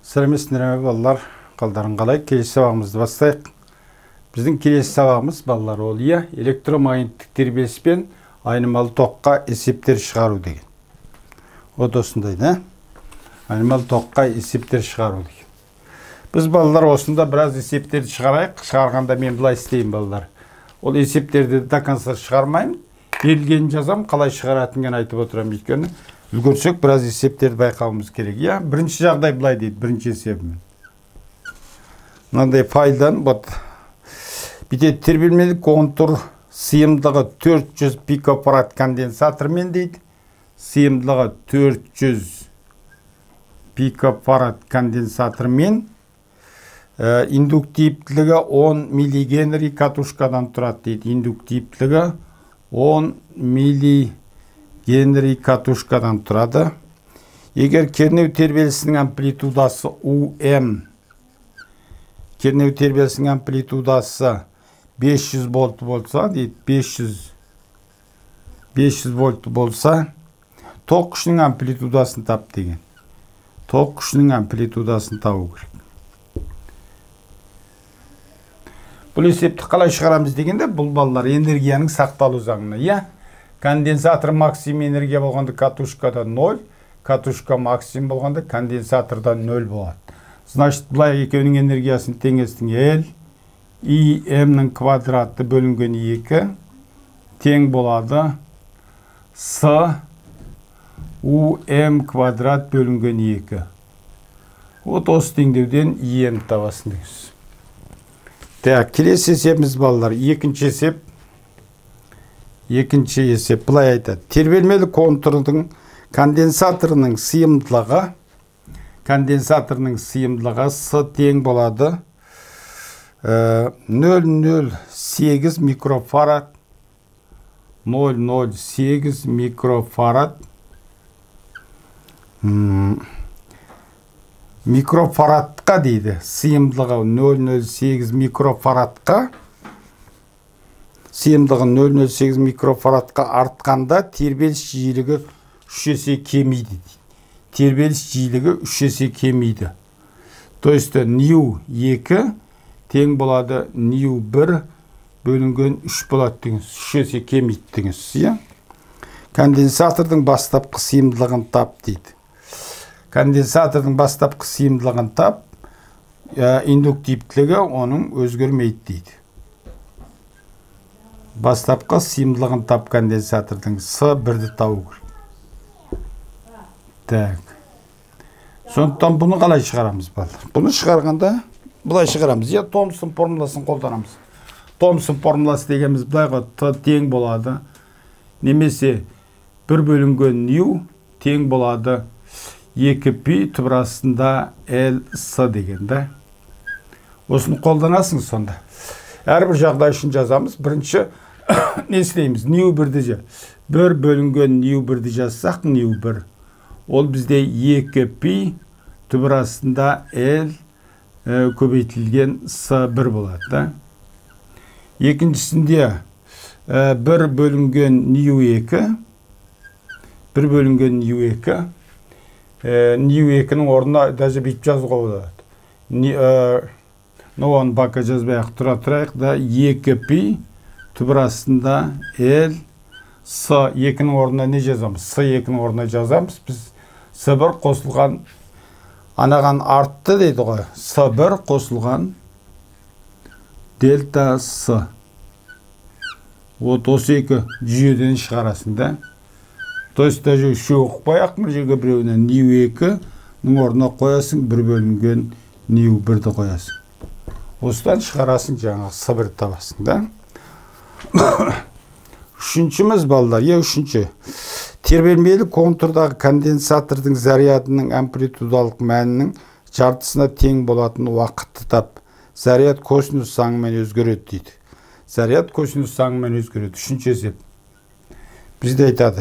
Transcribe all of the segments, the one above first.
Сәлеметсіздер ме балалар? Қалдарың қалай? Келесі сабағымызды бастайық. Біздің келесі сабағымыз балалар ол электромагниттік тербеліс пен айнымалы тоққа есептер шығару деген. Осындай, да? Айнымалы тоққа есептер шығару деген. Біз балалар осында біраз есептерді шығарайық. Шығарғанда мен былай істеймін балалар. Ол есептерді до конца шығармаймын. Берілгенін жазам, қалай шығаратынын айтып отырамын. Өйткені үлгерсек біраз есептерді байқауымыз керек. Бірінші жағдай былай дейді, бірінші есебімен. Мынандай файлдан бүйтеді, тербелмелі контур сыйымдылығы 400 пикофарад конденсатормен дейді. Сыйымдылығы 400 пикофарад конденсатормен, индуктивтілігі 10 миллигенри катушкадан тұрады дейді. Индуктивтілігі 10 миллигенри катушкадан тұрады. Егер кернеу тербелісінің амплитудасы УМ, кернеу тербелісінің амплитудасы 500 вольт болса, дейді, 500 вольт болса, ток күшінің амплитудасын тап деген. Ток күшінің амплитудасын табу керек. Бұл есепті қалай шығарамыз дегенде, бұл балалар энергияның сақталу заңына. Конденсатор максимум энергия болғанда катушкада 0, катушка максимум болғанда конденсаторда 0 болады. Значит, бұлай екеуінің энергиясын теңестің L, IM-нің квадраты бөлінген 2 тең болады С, UM квадрат бөлінген 2. Осы теңдеуден IM табасын дегіз. Келесі есебіміз балалар. Екінші есеп бұлай айтады. Тербелмелі контурдың конденсаторының сыйымдылығы С тең болады 0,08 микрофарад 0,08 микрофарад микрофарадқа дейді. Сыйымдылығы 0,08 микрофарадқа артқанда тербеліс жиілігі 3 есе кемейді. Тербеліс жиілігі 3 есе кемейді. То есть нью 2 тең болады нью 1 бөлінген 3 болады деңіз. 3 есе кемейді деңіз. Конденсатордың бастапқы сыйымдылығын тап дейді. Конденсатордың бастапқы сыйымдылығын тап, индуктивтілігі оның өзгермейді дейді. Бастапқы сыйымдылығын тап конденсатордың С1-ді табу керек. Сондықтан бұны қалай шығарамыз балалар? Бұны шығарғанда бұлай шығарамыз. Томсон формуласын қолданамыз. Томсон формуласы дегеніміз бұлайға Т тең болады. Немесе 1 бөлінген нью тең болады 2π түбірасында L-С деген. Осыны қолданасың сонда. Әрбір жағдай үшін жазамыз. Бірінші не істейміз? Нью 1-ді же. 1 бөлінген нью 1-ді жазсақ, нью 1. Ол бізде 2π түбірасында L көбейтілген С1 болады. Екіншісінде 1 бөлінген нью 2. 1 бөлінген нью 2. Нью 2-нің орнына даже бейіп жазуға болады. Оны бақа жазбайық тұрайық да 2π түбірасында L С2-нің орнына не жазамыз? С2-нің орнына жазамыз. Біз С1 қосылған анаған артты дейді ғой. С1 қосылған дельта С. Осы екі жүйеден шығарасың да. То есть даже үшеу қойақ мұр жерге біреуіне нью 2-нің орнына қоясың, 1 бөлінген нью 1-ді қоясың. Осыдан шығарасың жаңағы С1 табасың да. Үшіншіміз балалар, үшінші. Тербелмелі контурдағы конденсатордың зарядының амплитудалық мәнінің жартысына тең болатын уақытты тап. Заряд косинус заңымен өзгереді дейді. Заряд косинус заңымен өзгереді. Үшінші есеп. Бізде айтады.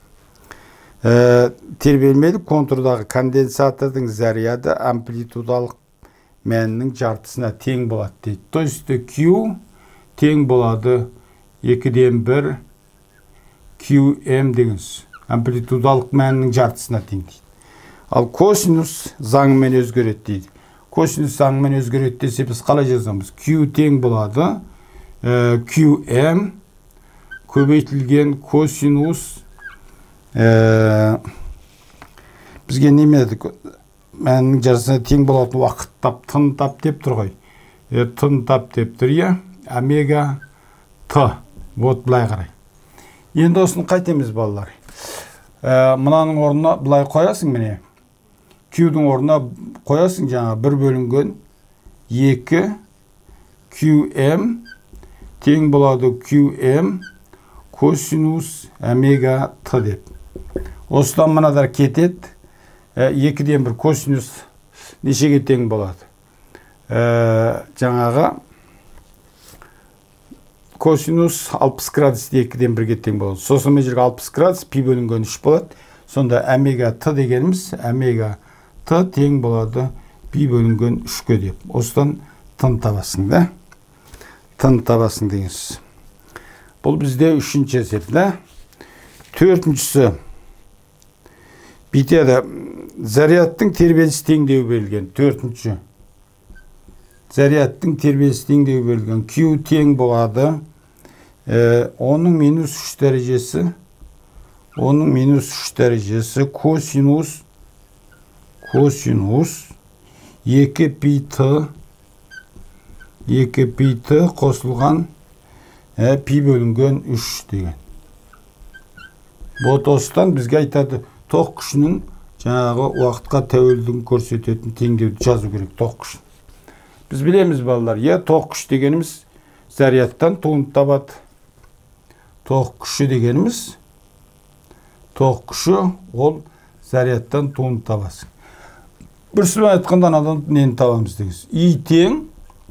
Тербелмелі контурдағы конденсатордың заряды амплитудалық мәнінің жартысына тең болады дейді. То есть Q тең болады 2-ден 1 QM дегеніз. Амплитудалық мәнінің жартысына тең дейді. Ал косинус заңымен өзгереді дейді. Косинус заңымен өзгереді десе біз қалай жазамыз? Q тең болады QM көбейтілген косинус бізге немеді? Мәнің жазысына тең болатын уақыт тап, тын тап деп тұр ғой. Тын тап деп тұр, омега Т. Вот бұлай қарай. Енді осыны қайтеміз, балалар. Мұнаның орнына бұлай қоясың міне. Q-дің орнына қоясың жаңа 1 бөлінген 2 QM тең болады QM косинус омега Т деп. Осыдан мынадар кетеді. 2-ден 1 косинус нешеге тең болады? Жаңағы косинус 60 градус 2-ден 1-ге тең болады. Сосын мен жерге 60 градус пи бөлінген 3 болады. Сонда омега Т дегеніміз омега Т тең болады пи бөлінген 3-ке деп. Осыдан тын табасың да? Тын табасың деңіз. Бұл бізде 3-ші есеп, да? 4-шісі битеді. Зарядтың тербелісі теңдеуі берілген. 4-ші. Зарядтың тербелісі теңдеуі берілген. Q тең болады. Оның минус 3 дәрежесі. Оның минус 3 дәрежесі косинус 2 пи Т қосылған пи бөлінген 3 деген. Вот осыдан бізге айтады тоқ күшінің жаңағы уақытқа тәуелдігін көрсететін теңдеуді жазу керек тоқ күшін. Біз білеміз, балалар, тоқ күш дегеніміз зарядтан туындап табады. Тоқ күші дегеніміз тоқ күші ол зарядтан туындап табасың. Бір сөзбен айтқанда анадан нені табамыз дегіз. И тең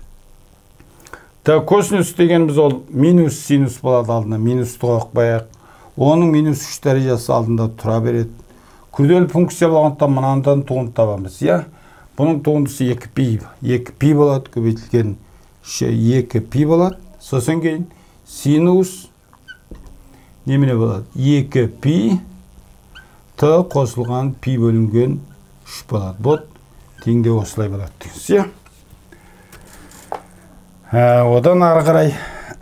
косинус дегеніміз ол минус синус болады, алдына минусты қойып қояйық. Оның минус 3 дәрежесі алдында тұра береді. Күрделі функция болғандықтан мынандан туындап табамыз, Бұның туындысы 2π. 2π болады, көбейтілген 2π болады. Сосын кейін синус неміне болады? 2π Т қосылған пи бөлінген 3 болады. Вот теңде осылай болады дейсіз, Одан ары қарай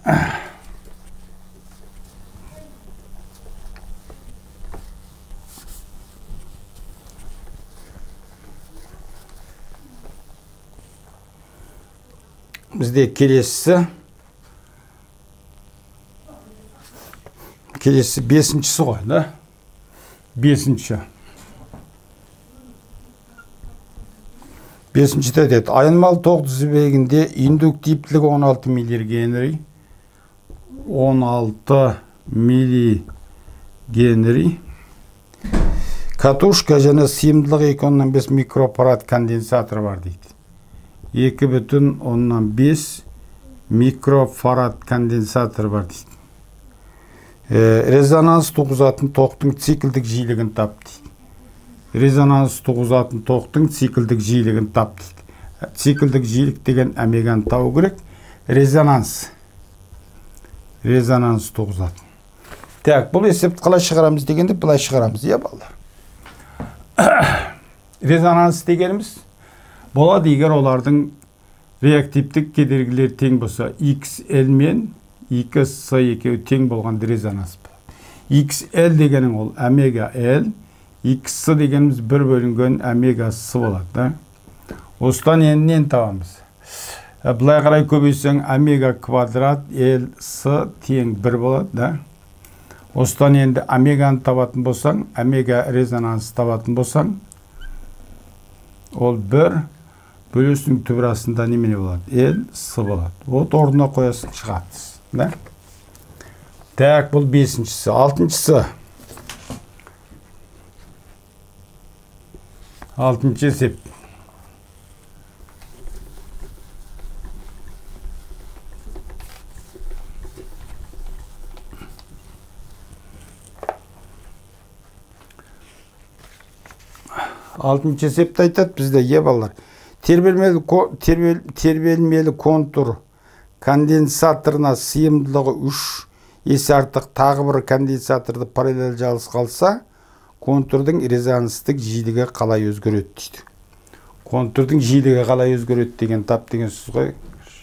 бізде келесі 5-шісі ғой, да? 5-ші. 5-ші деді. Айнымалы тоқ тізбегінде индуктивтілігі 16 миллигенри. 16 миллигенри. Катушка және сыйымдылығы 2,5 микрофарад конденсатор бар дейді. 2,5 микрофарад конденсатор бар дейді. Резонанс туғызатын тоқтың циклдік жиілігін тап дейді. Резонанс туғызатын тоқтың циклдік жиілігін тап дейді. Циклдік жиілік деген омеганы табу керек. Резонанс туғызатын. Так, бұл есепті қалай шығарамыз дегенде бұлай шығарамыз, балалар. Резонанс дегеніміз болады егер олардың реактивтік кедергілері тең болса, XL мен 2S екеуі тең болған резонанс болады. XL дегенің ол омега L, XS дегеніміз 1 бөлінген омега S болады. Осыдан енінен табамыз. Бұлай қарай көбейсең омега квадрат L S тең 1 болады. Осыдан енді омеганы табатын болсаң, омега резонанс табатын болсаң, ол 1 бөлесінің түбірасында немене болады? L S болады. Вот орнына қоясың шығатыз. Так, бұл 5-шісі. 6-шісі. 6-ші есеп. Алтыншы есепті айтады бізде, балалар. Тербелмелі контур конденсаторына сыйымдылығы 3 есе артық тағы бір конденсаторды параллель жалғыз қалса, контурдың резонанстық жиілігі қалай өзгереді дейді. Контурдың жиілігі қалай өзгереді деген тап деген сөз ғой.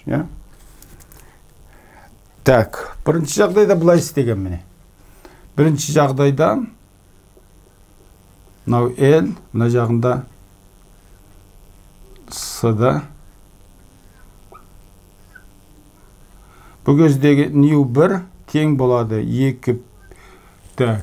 Так, бірінші жағдайда бұлай істеген міне. Бірінші жағдайда мынау L, мына жағында S-да. Бұл кездегі нью 1 тең болады 2. Так.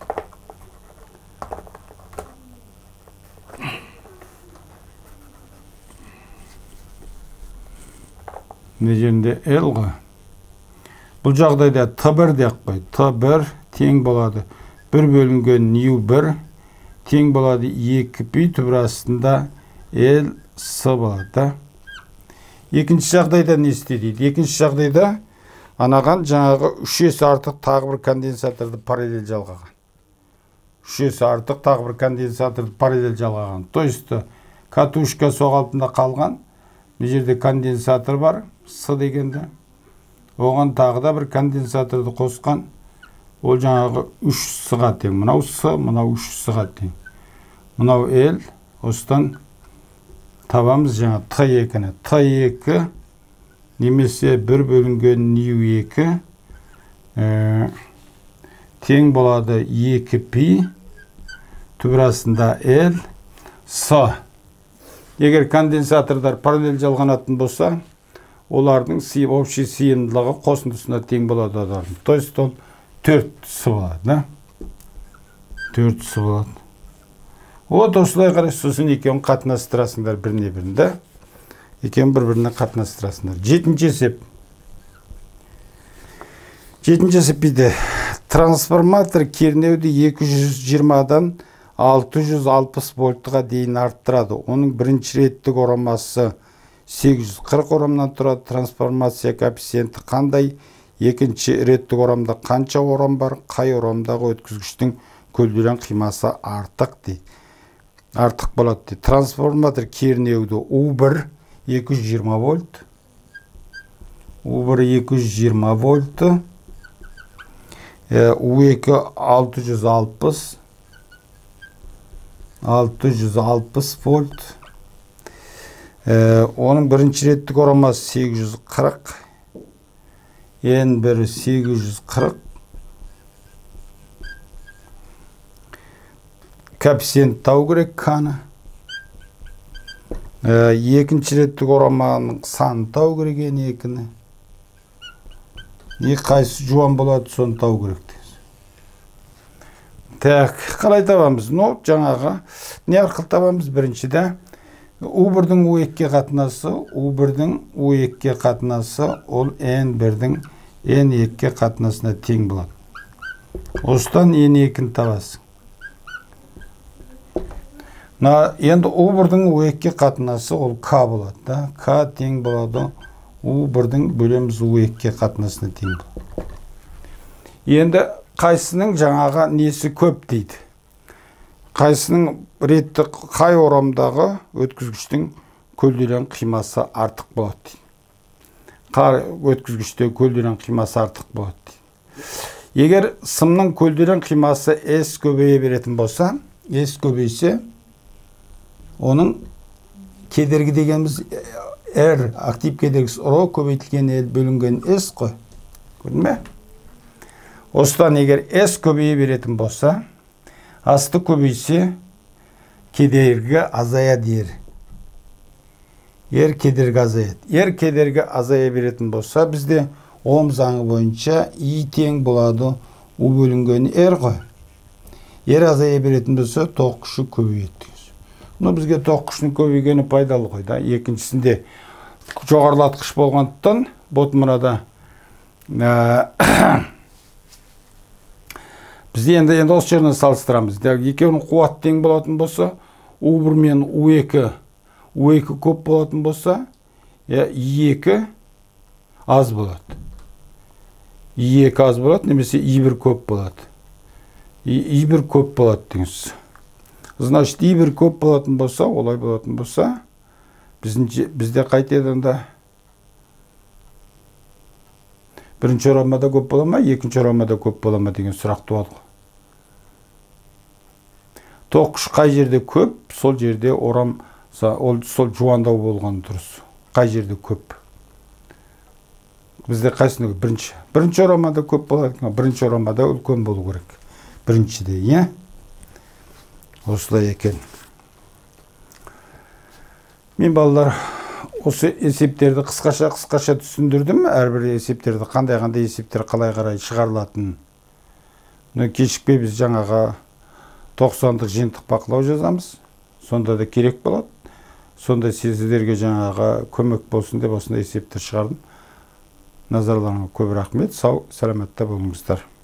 Мына жерінде L ғой. Бұл жағдайда T1 деп қой. T1 тең болады 1 бөлінген нью 1 тең болады 2π түбір астында L S болады. Екінші жағдайда не істейді? Екінші жағдайда анаған жаңағы 3 артық тағы бір конденсаторды параллель жалғаған. 3 артық тағы бір конденсаторды параллель жалғаған. То есть катушка соғалтында қалған. Бұл жерде конденсатор бар, S дегенде. Оған тағы да бір конденсаторды қосқан. Ол жаңағы 3С-ға тең. Мынау С, мынау 3С-ға тең. Мынау L, осыдан табамыз жаңа T2-ні. T2 немесе 1 бөлінген нью 2 тең болады 2π түбір астында L S. Егер конденсатордар параллель жалғанатын болса, олардың общий сыйымдылығы қосындысына тең болады олардың. То есть ол 4С болады, да? 4С болады. Вот осылай қарай сосын екеуін қатынастырасыңдар біріне бірінде. Екеуін бір-біріне қатынастырасыңдар. Жетінші есеп. Жетінші есеп дейді. Трансформатор кернеуді 220-дан 660 вольтқа дейін арттырады. Оның бірінші реттік орамасы 840 орамнан тұрады. Трансформация коэффициенті қандай? Екінші реттік орамда қанша орам бар? Қай орамдағы өткізгіштің көлденең қимасы артық дейді. Артық болады дейді. Трансформатор кернеуді U1 220 вольт. U1 220 вольт. U2 660 вольт. Оның бірінші реттік орамасы 840. Ең бірі 840. Коэффициент тау керек қаны. Екінші реттік ораманың саны тау керек ең екіні. Қайсы жуан болады, соны тау керек. Так, қалай табамыз? Жаңағы не арқылы табамыз? Біріншіде U1-дің U2-ге қатынасы, U1-дің U2-ге қатынасы ол N1-дің N2-ге қатынасына тең болады. Осыдан N2-ні табасың. Енді U1-дің U2-ге қатынасы ол K болады. K тең болады. U1-дің бөлеміз U2-ге қатынасына тең болады. Енді қайсының жаңаға несі көп дейді. Қайсының ретті қай орамдағы өткізгіштің көлденең қимасы артық болады дейді. Қай өткізгіште көлденең қимасы артық болады дейді. Егер сымның көлденең қимасы S көбейе беретін болса, S көбейсе, оның кедергі дегеніміз R, актив кедергісі Rho көбейтілген L бөлінген S қой. Көрдің бе? Осыдан егер S көбейе беретін болса, асты көбейсе, кедергі азая дер. Кедергі азаяды. Кедергі азая беретін болса, бізде Ом заңы бойынша I тең болады U бөлінген R ғой. Азая беретін болса, тоқ күші көбейеді. Бізге тоқ күшінің көбейгені пайдалы ғой да. Екіншісінде жоғарылатқыш болғандықтан, ботмырада біз енді осы жеріне салыстырамыз. Екеуінің қуат тең болатын болса, U1 мен U2 көп болатын болса, I2 аз болады. I2 аз болады, немесе I1 көп болады. I1 көп болады деңіз. Значит, I1 көп болатын болса, олай болатын болса, бізде қайтеді онда? Бірінші орамада көп бола ма, екінші орамада көп бола ма деген сұрақ туады ғой. тоқыш қай жерде көп, сол жерде орам, сол жуандау болған дұрыс. Қай жерде көп. Бізде қайсында көп? Бірінші орамада көп болады, бірінші орамада үлкен болу керек. Біріншіде, иә? Осылай екен. Мен балалар осы есептерді қысқаша түсіндірдім. Әрбір есептерді қандай есептер қалай қарай шығарылатын. Кешікпей біз жаңаға 90-дық жиынтық бақылау жазамыз. Сонда да керек болады. Сонда сіздерге жаңаға көмек болсын деп осындай есептер шығардым. Назарларыңа көп рахмет. Сау, саламатта болыңыздар.